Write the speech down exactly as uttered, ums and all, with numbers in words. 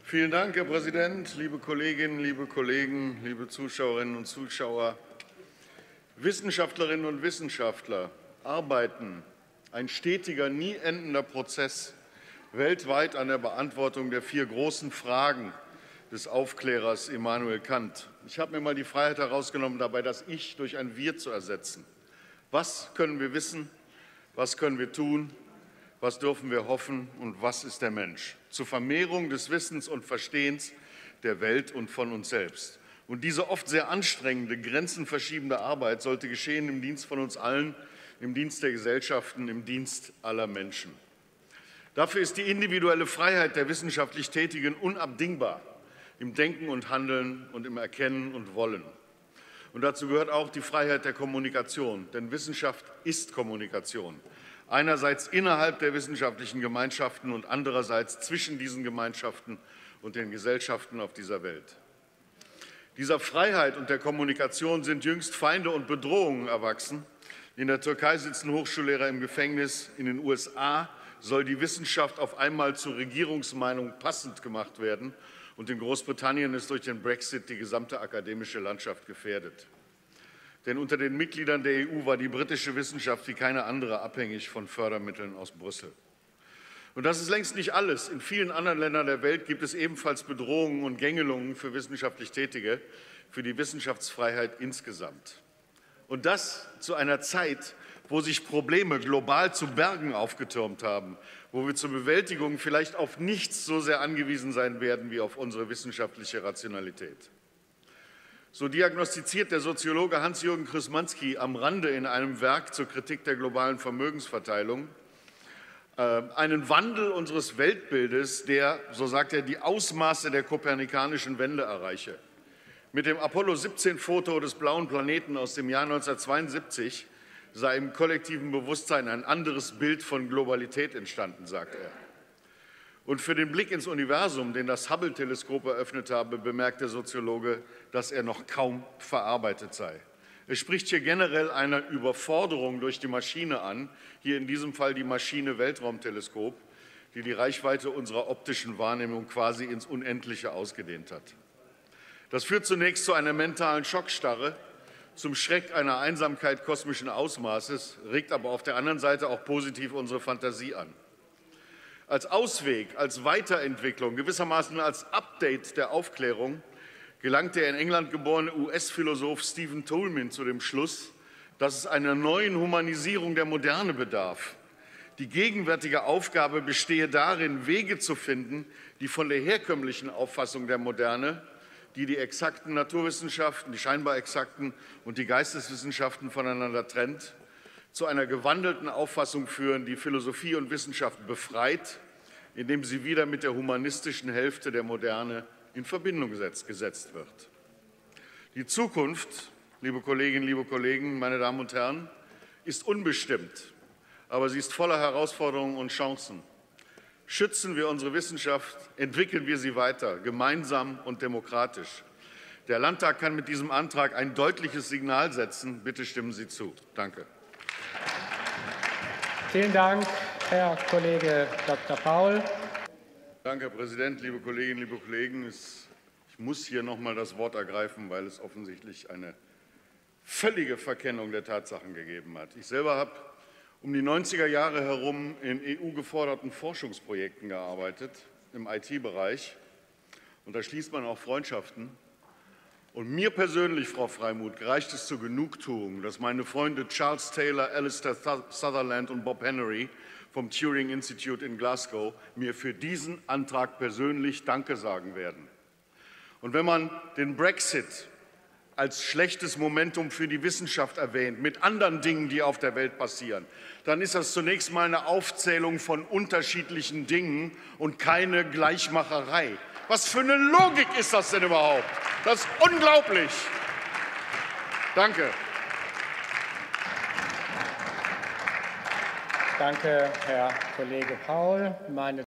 Vielen Dank, Herr Präsident, liebe Kolleginnen, liebe Kollegen, liebe Zuschauerinnen und Zuschauer. Wissenschaftlerinnen und Wissenschaftler arbeiten, ein stetiger, nie endender Prozess, weltweit an der Beantwortung der vier großen Fragen des Aufklärers Immanuel Kant. Ich habe mir mal die Freiheit herausgenommen, dabei das Ich durch ein Wir zu ersetzen. Was können wir wissen? Was können wir tun? Was dürfen wir hoffen und was ist der Mensch? Zur Vermehrung des Wissens und Verstehens der Welt und von uns selbst. Und diese oft sehr anstrengende, grenzenverschiebende Arbeit sollte geschehen im Dienst von uns allen, im Dienst der Gesellschaften, im Dienst aller Menschen. Dafür ist die individuelle Freiheit der wissenschaftlich Tätigen unabdingbar im Denken und Handeln und im Erkennen und Wollen. Und dazu gehört auch die Freiheit der Kommunikation, denn Wissenschaft ist Kommunikation. Einerseits innerhalb der wissenschaftlichen Gemeinschaften und andererseits zwischen diesen Gemeinschaften und den Gesellschaften auf dieser Welt. Dieser Freiheit und der Kommunikation sind jüngst Feinde und Bedrohungen erwachsen. In der Türkei sitzen Hochschullehrer im Gefängnis. In den U S A soll die Wissenschaft auf einmal zur Regierungsmeinung passend gemacht werden. Und in Großbritannien ist durch den Brexit die gesamte akademische Landschaft gefährdet. Denn unter den Mitgliedern der E U war die britische Wissenschaft wie keine andere abhängig von Fördermitteln aus Brüssel. Und das ist längst nicht alles. In vielen anderen Ländern der Welt gibt es ebenfalls Bedrohungen und Gängelungen für wissenschaftlich Tätige, für die Wissenschaftsfreiheit insgesamt. Und das zu einer Zeit, wo sich Probleme global zu Bergen aufgetürmt haben, wo wir zur Bewältigung vielleicht auf nichts so sehr angewiesen sein werden wie auf unsere wissenschaftliche Rationalität. So diagnostiziert der Soziologe Hans-Jürgen Krysmanski am Rande in einem Werk zur Kritik der globalen Vermögensverteilung äh, einen Wandel unseres Weltbildes, der, so sagt er, die Ausmaße der kopernikanischen Wende erreiche. Mit dem Apollo siebzehn Foto des blauen Planeten aus dem Jahr neunzehnhundertzweiundsiebzig sei im kollektiven Bewusstsein ein anderes Bild von Globalität entstanden, sagt er. Und für den Blick ins Universum, den das Hubble-Teleskop eröffnet habe, bemerkt der Soziologe, dass er noch kaum verarbeitet sei. Er spricht hier generell einer Überforderung durch die Maschine an, hier in diesem Fall die Maschine Weltraumteleskop, die die Reichweite unserer optischen Wahrnehmung quasi ins Unendliche ausgedehnt hat. Das führt zunächst zu einer mentalen Schockstarre, zum Schreck einer Einsamkeit kosmischen Ausmaßes, regt aber auf der anderen Seite auch positiv unsere Fantasie an. Als Ausweg, als Weiterentwicklung, gewissermaßen als Update der Aufklärung gelangt der in England geborene U S-Philosoph Stephen Toulmin zu dem Schluss, dass es einer neuen Humanisierung der Moderne bedarf. Die gegenwärtige Aufgabe bestehe darin, Wege zu finden, die von der herkömmlichen Auffassung der Moderne, die die exakten Naturwissenschaften, die scheinbar exakten und die Geisteswissenschaften voneinander trennt, zu einer gewandelten Auffassung führen, die Philosophie und Wissenschaft befreit, indem sie wieder mit der humanistischen Hälfte der Moderne in Verbindung gesetzt wird. Die Zukunft, liebe Kolleginnen, liebe Kollegen, meine Damen und Herren, ist unbestimmt, aber sie ist voller Herausforderungen und Chancen. Schützen wir unsere Wissenschaft, entwickeln wir sie weiter, gemeinsam und demokratisch. Der Landtag kann mit diesem Antrag ein deutliches Signal setzen. Bitte stimmen Sie zu. Danke. Vielen Dank, Herr Kollege Doktor Paul. Danke, Herr Präsident, liebe Kolleginnen, liebe Kollegen. Ich muss hier noch mal das Wort ergreifen, weil es offensichtlich eine völlige Verkennung der Tatsachen gegeben hat. Ich selber habe um die neunziger Jahre herum in E U-geforderten Forschungsprojekten gearbeitet, im I T-Bereich. Und da schließt man auch Freundschaften. Und mir persönlich, Frau Freimuth, reicht es zur Genugtuung, dass meine Freunde Charles Taylor, Alistair Sutherland und Bob Henry vom Turing Institute in Glasgow mir für diesen Antrag persönlich Danke sagen werden. Und wenn man den Brexit als schlechtes Momentum für die Wissenschaft erwähnt, mit anderen Dingen, die auf der Welt passieren, dann ist das zunächst mal eine Aufzählung von unterschiedlichen Dingen und keine Gleichmacherei. Was für eine Logik ist das denn überhaupt? Das ist unglaublich. Danke. Danke, Herr Kollege Paul. Meine